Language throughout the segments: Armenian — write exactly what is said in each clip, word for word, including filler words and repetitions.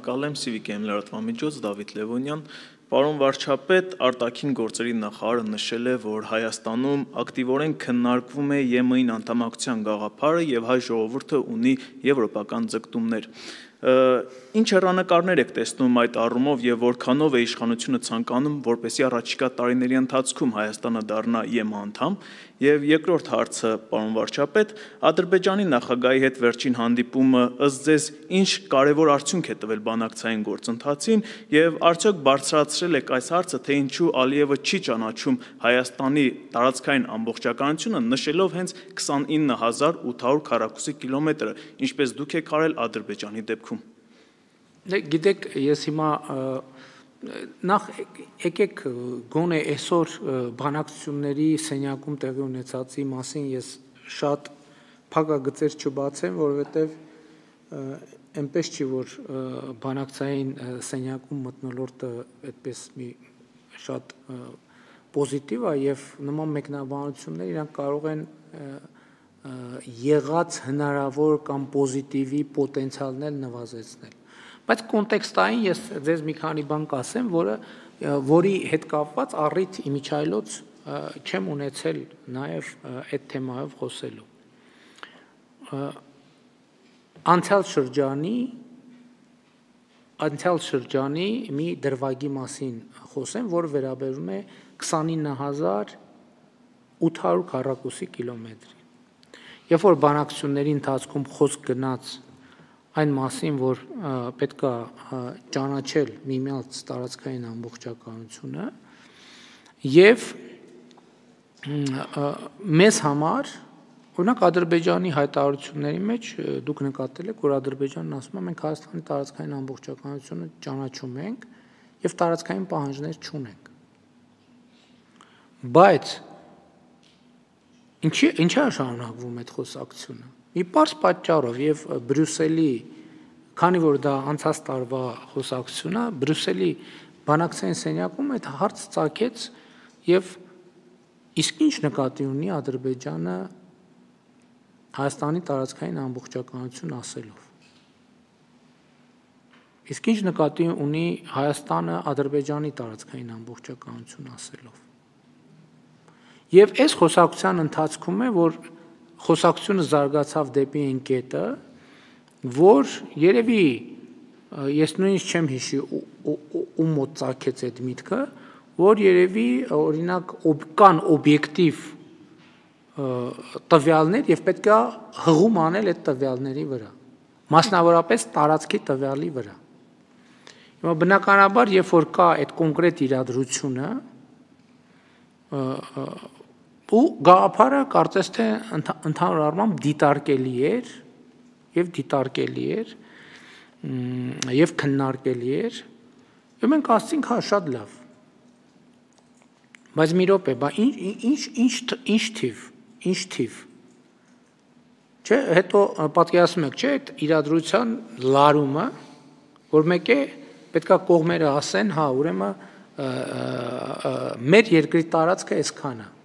Շնորհակալ եմ Civic Em լրատվամիջոց Դավիթ Լևոնյան։ Պարոն վարչապետ, արտաքին գործերի նախարարը նշել է, որ Հայաստանում ակտիվորեն քննարկվում է ԵՄ-ին անդամակցության գաղափարը եւ հայ ժողովուրդը ունի եվրոպական ձգտումներ։ Ինչ հեռանկարներ եք տեսնում այդ առումով եւ որքանով է իշխանությունը ցանկանում, որպեսզի առաջիկա տարիների ընթացքում Հայաստանը դառնա ԵՄ անդամ։ Եվ երկրորդ հարցը, պարոն վարչապետ, Ադրբեջանի նախագահի հետ վերջին հանդիպումը ըստ ձեզ ինչ կարևոր արդյունք է տվել բանակցային գործընթացին եւ արդյոք բարձրացրել եք այս հարցը, թե ինչու Ալիևը չի ճանաչում Հայաստանի տարածքային ամբողջականությունը, նշելով հենց քսանինը հազար ութ հարյուր քառակուսի կիլոմետրը, ինչպես դուք եք արել Ադրբեջանի դեպքում։ Գիտեք, ես հիմա նախ եկեք գոնե այսօր բանակցությունների սենյակում տեղի ունեցածի մասին ես շատ փակագծեր չբացեմ, որովհետև այնպես չի, որ բանակցային սենյակում մթնոլորտը այդպես մի շատ պոզիտիվ է եւ նման մեկնաբանություններ իրանք կարող են եղած հնարավոր կամ պոզիտիվի պոտենցիալներ նվազեցնել։ Բայց կոնտեքստային ես ձեզ մի քանի բան կասեմ, որը որի հետ կապված առիթ իմիջայլոց չեմ ունեցել նաև այդ թեմայով խոսելու։ Անցյալ շրջանի անցյալ շրջանի մի դրվագի մասին խոսեմ, որը վերաբերում է քսանինը հազար ութ հարյուր քառակուսի կիլոմետրի։ Երբ որ բանակցությունների ընթացքում խոսք գնաց այն մասին, որ պետք է ճանաչել միմյանց տարածքային ամբողջականությունը եւ մեզ համար, օրինակ Ադրբեջանի հայտարարությունների մեջ դուք նկատել եք, որ Ադրբեջանն ասում է մենք Հայաստանի տարածքային ամբողջականությունը ճանաչում ենք եւ տարածքային պահանջներ չունենք։ Բայց ինչի ինչա շարունակվում այդ խոսակցությունը։ Մի պարզ պատճառով եւ Բրյուսելի, քանի որ դա անցած տարվա խոսակցություն է, Բրյուսելի բանակցային սենյակում այդ հարց ծագեց եւ իսկ ինչ նկատի ունի Ադրբեջանը Հայաստանի տարածքային ամբողջականություն ասելով։ Իսկ ինչ նկատի ունի Հայաստանը Ադրբեջանի տարածքային ամբողջականություն ասելով։ Եվ այս խոսակցության ընթացքում է, որ խոսակցությունը զարգացավ դեպի այն կետը, որ երևի ես նույնիսկ չեմ հիշի ում մոտ ծագեց այդ միտքը, որ երևի օրինակ կան օբյեկտիվ տվյալներ եւ պետք է հղում անել այդ տվյալների վրա, մասնավորապես տարածքի տվյալի վրա։ Հիմա բնականաբար, երբ որ կա այդ կոնկրետ իրադրությունը, ու գաղափարը կարծես թե ընդհանուր առմամբ դիտարկելի էր եւ դիտարկելի էր եւ քննարկելի էր եւ մենք ասացինք հա շատ լավ բայց մի րոպե բա ինչ ինչ ինչ թիվ ինչ թիվ չէ հետո պատկերացնում եք չէ այդ իրադրության լարումը որ մեկ է պետքա կողմերը ասեն հա ուրեմն մեր երկրի տարածքը այսքան է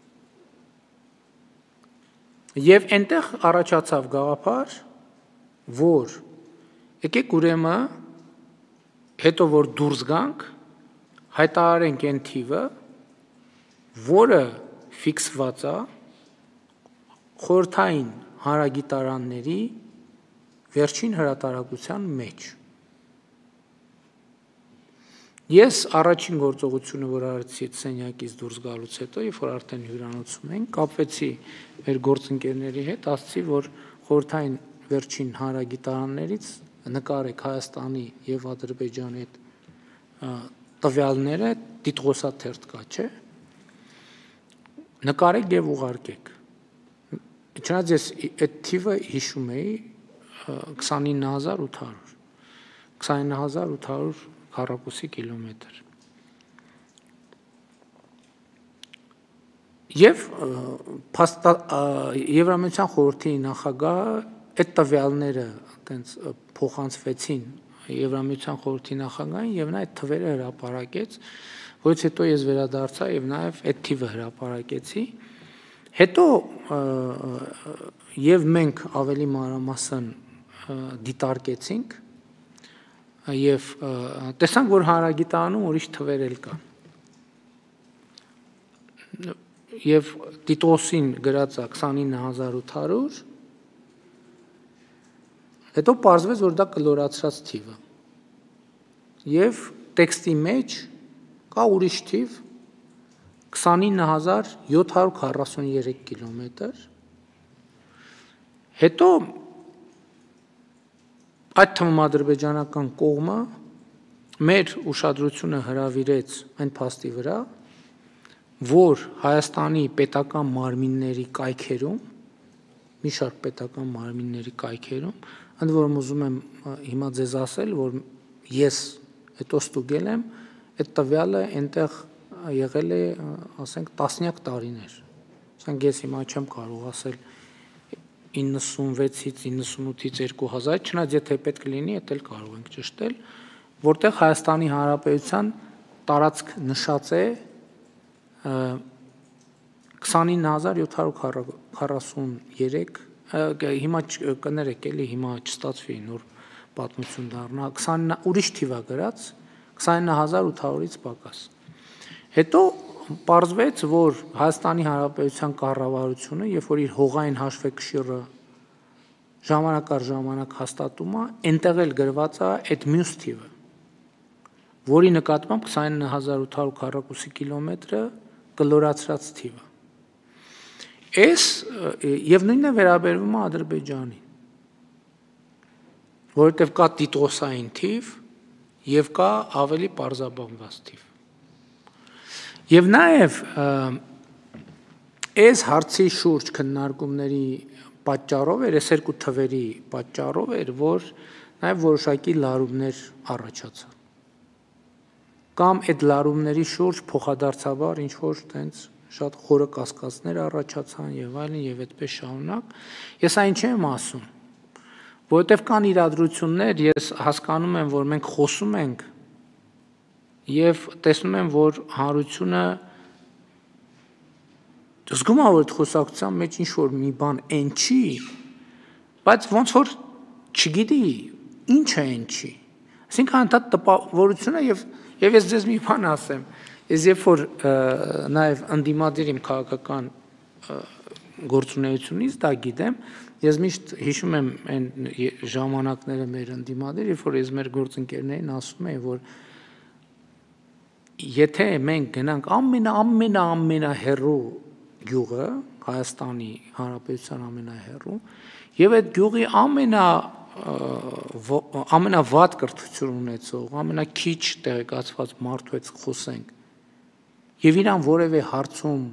Եվ այնտեղ առաջացավ գաղափար, որ եկեք ուրեմն հետո որ դուրս գանք, հայտարարենք այն թիվը, որը ֆիքսված է խորհրդային հանրագիտարանների վերջին հրատարակության մեջ։ Ես առաջին գործողությունը, որ արեցի այդ սենյակից դուրս գալուց հետո, երբ որ արդեն հյուրանոցում ենք, կապվեցի մեր գործընկերների հետ, ասացի, որ խորհրդային վերջին հանրագիտարաններից նկարեք Հայաստանի եւ Ադրբեջանի այդ տվյալները, դիտղոսաթերթ կա, չէ՞։ Նկարեք եւ ուղարկեք։ Չնայած ես այդ թիվը հիշում էի քսանինը հազար ութ հարյուր։ քսանինը հազար ութ հարյուր քառակուսի կիլոմետր։ Եվ Եվրամիության խորհրդի նախագահը այդ տվյալները այտենց փոխանցվեցին Եվրամիության խորհրդի նախագահին եւ նա այդ թվերը հրապարակեց, որից հետո ես վերադարձա եւ նաեւ այդ թիվը հրապարակեցի։ Հետո եւ մենք ավելի մանրամասն դիտարկեցինք եւ տեսանք, որ հանրագիտանում ուրիշ թվեր էլ կան։ Եվ Տիտոսին գրած է քսանինը հազար ութ հարյուր, հետո պարզվեց, որ դա կլորացրած թիվ է։ Եվ տեքստի մեջ կա ուրիշ թիվ քսանինը հազար յոթ հարյուր քառասուններեք կիլոմետր։ Հետո այդ թվում ադրբեջանական կողմը մեր ուշադրությունը հրավիրեց այն փաստի վրա, որ Հայաստանի պետական մարմինների կայքերում, մի շարք պետական մարմինների կայքերում, ընդ որում ուզում եմ հիմա ձեզ ասել, որ ես հետո ստուգել եմ, այդ տվյալը այնտեղ եղել է, ասենք, տասնյակ տարիներ։ Ասենք ես հիմա չեմ կարող ասել իննսունվեցից իննսունութից երկու հազար, չնայած եթե պետք լինի, դա էլ կարող ենք ճշտել, որտեղ Հայաստանի Հանրապետության տարածք նշած է քսանինը հազար յոթ հարյուր քառասուններեք, հիմա կներեք էլի, հիմա չստացվի նոր պատմություն դառնա, քսանինը ուրիշ թիվ է գրած, քսանինը հազար ութ հարյուրից պակաս։ Հետո պարզվեց, որ Հայաստանի Հանրապետության կառավարությունը, երբ որ իր հողային հաշվեկշիռը ժամանակ առ ժամանակ հաստատում է, այնտեղ էլ գրված է այդ մյուս թիվը, որի նկատմամբ քսանինը հազար ութ հարյուր քառակուսի կիլոմետրը կլորացրած թիվը։ Այս եւ նույնն է վերաբերվում է Ադրբեջանին, որովհետեւ կա տիտոսային թիվ եւ կա ավելի պարզաբանված թիվ։ Եվ նաեւ այս հարցի շուրջ քննարկումների պատճառով էր, այս երկու թվերի պատճառով էր, որ նաեւ որոշակի լարումներ առաջացան։ Կամ այդ լարումների շուրջ փոխադարձաբար ինչ որ տենց շատ խորը կասկածներ առաջացան եւ այլն եւ այդպես շարունակ։ Ես այն չեմ ասում, որովհետեւ կան իրադրություններ, ես հասկանում եմ, որ մենք խոսում ենք եւ տեսնում եմ, որ հանրությունը զգում է, որ այդ խոսակցության մեջ ինչ որ մի բան այն չի, բայց ոնց որ չգիտի ինչ է այն չի։ Այսինքն դա տպավորություն է եւ եւ ես ձեզ մի բան ասեմ, ես երբ որ նաեւ անդիմադիր իմ քաղաքական գործունեությունից դա գիտեմ, ես միշտ հիշում եմ այն ժամանակները մեր անդիմադիր, երբ որ ես մեր գործընկերներին ասում եմ, որ եթե մենք գնանք ամենա ամենա ամենա հեռու գյուղը, Հայաստանի Հանրապետության ամենահեռու, եւ այդ գյուղի ամենա ամենավատ կրթություն ունեցող, ամենաքիչ տեղեկացված մարդու հետ խոսենք, եւ իրան որևէ հարցում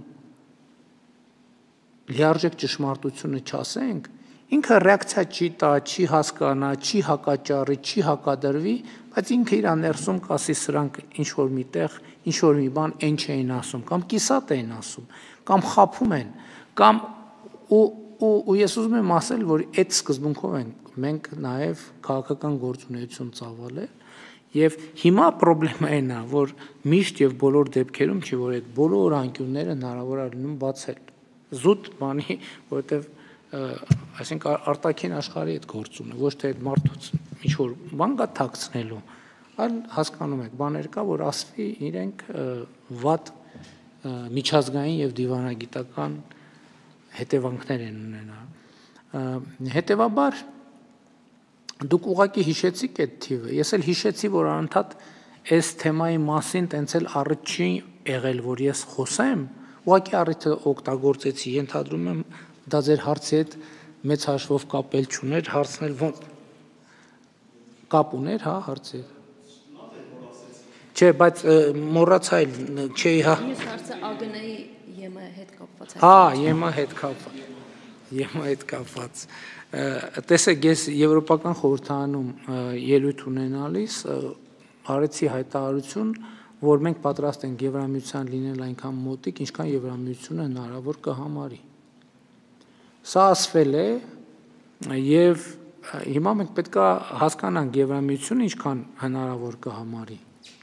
լիարժեք ճշմարտությունը չասենք, ինքը ռեակցիա չի տա, չի հասկանա, չի հակաճառի, չի հակադրվի, բայց ինքը իր ներսում կասի սրանք ինչ որ միտեղ, ինչ որ մի բան այն չէին ասում, կամ կիսատ էին ասում, կամ խափում են, կամ ու ու ու ես ուզում եմ ասել, որ այդ սկզբունքով ենք մենք նաև քաղաքական գործունեություն ծավալել, եւ հիմա խնդրեմը այն է, որ միշտ եւ բոլոր դեպքերում չի, որ այդ բոլոր անկյունները հնարավոր է լինում բացել։ Զուտ բանի, որովհետեւ այսինքն արտաքին աշխարհի այդ գործունը, ոչ թե այդ մարդուց ինչ որ բան կա թաքցնելու, այլ հասկանում եք, բաներ կա, որ ասվի իրենք վատ միջազգային եւ դիվանագիտական հետևանքներ են ունենա։ Հետևաբար դուք ուղղակի հիշեցիք այդ թիվը, ես էլ հիշեցի, որ անընդհատ այս թեմայի մասին տենց էլ առիթ չի եղել, որ ես խոսեմ, ուղղակի առիթը օգտագործեցի, ենթադրում եմ դա ձեր հարցի հետ մեծ հաշվով կապել չուներ, հարցնել ոնց կապ ուներ, հա, հարցի հետ։ Չէ, բայց մոռացա էլ, չէ, հա։ Ես հարցը ԱԳՆ-ի ԵՄ հետ կապված է։ Հա, ԵՄ հետ կապված։ ԵՄ հետ կապված։ Տեսեք, ես Եվրոպական խորհրդարանում ելույթ ունենալիս արեցի հայտարարություն, որ մենք պատրաստ ենք Եվրամիության լինել այնքան մոտիկ, ինչքան Եվրամիությունը հնարավոր կհամարի։ Սա ասվել է եւ հիմա մենք պետք է հասկանանք Եվրամիությունը ինչքան հնարավոր կհամարի։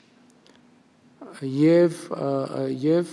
Եվ եւ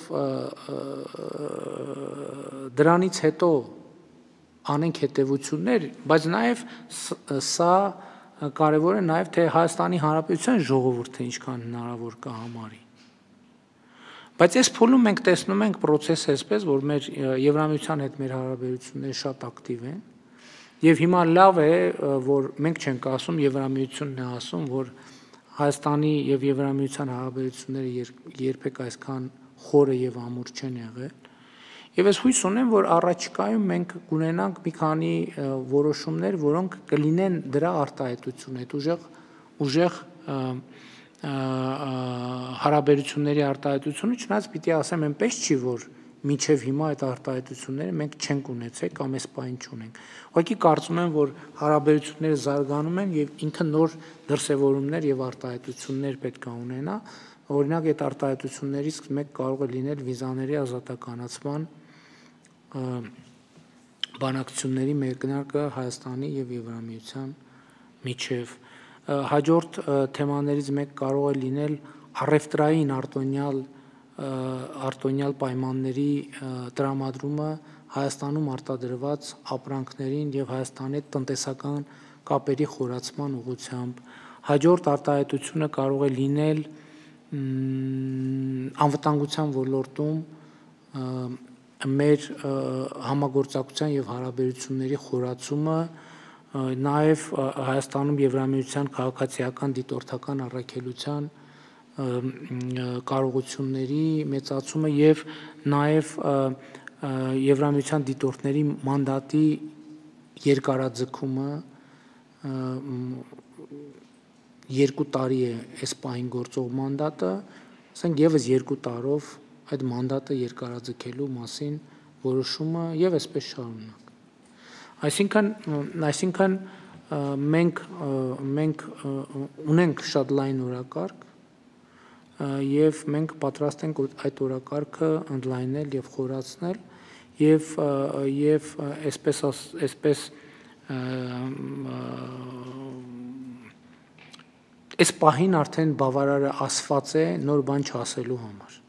դրանից հետո անենք հետևություններ, բայց նաեւ սա կարևոր է նաև թե Հայաստանի Հանրապետության ժողովուրդը ինչքան հնարավոր կհամարի։ Բայց այս փուլում մենք տեսնում ենք process-ը այսպես, որ մեր Եվրամիության հետ մեր հարաբերությունները շատ ակտիվ են, եւ հիմա լավ է, որ մենք չենք ասում, Եվրամիությունն է ասում, որ Հայաստանի եւ Եվրամիության հարաբերությունները երբեք այսքան խորը եւ ամուր չեն եղել։ Եվ ես հույս ունեմ, որ առաջիկայում մենք կունենանք մի քանի որոշումներ, որոնք կլինեն դրա արտահայտություն, այդ ուժեղ ուժեղ հարաբերությունների արտահայտությունը, չնայած պիտի ասեմ, այնպես չի, որ մինչև հիմա այդ արտահայտությունները մենք չենք ունեցել կամ այս պահին չունենք։ Ուղղակի կարծում եմ, որ հարաբերությունները զարգանում են եւ ինքը նոր դրսեւորումներ եւ արտահայտություններ պետք է ունենա։ Օրինակ այդ արտահայտություններից մեկ կարող է լինել վիզաների ազատականացման բանակցությունների մեկնարկը Հայաստանի եւ Եվրամիության միջև։ Հաջորդ թեմաներից մեկ կարող է լինել առևտրային արտոնյալ արտոնյալ պայմանների տրամադրումը Հայաստանում արտադրված ապրանքներին եւ Հայաստանի տնտեսական կապերի խորացման ուղղությամբ։ Հաջորդ արտահայտությունը կարող է լինել անվտանգության ոլորտում մեր համագործակցության եւ հարաբերությունների խորացումը, նաեւ Հայաստանում Եվրամիության քաղաքացիական դիտորդական առաքելության կարողությունների մեծացումը եւ նաեւ Եվրամիության դիտորդների մանդատի երկարաձգումը երկու տարի է այս պահին գործող մանդատը, ասենք եւս երկու տարով այդ մանդատը երկարաձգելու մասին որոշումը եւ այսպես շարունակ։ Այսինքն, այսինքն մենք մենք ունենք շատ լայն օրակարգ եւ մենք պատրաստ ենք այդ օրակարգը ընդլայնել եւ խորացնել եւ եւ այսպես այսպես այս պահին արդեն բավարարը ասված է նոր բան չասելու համար։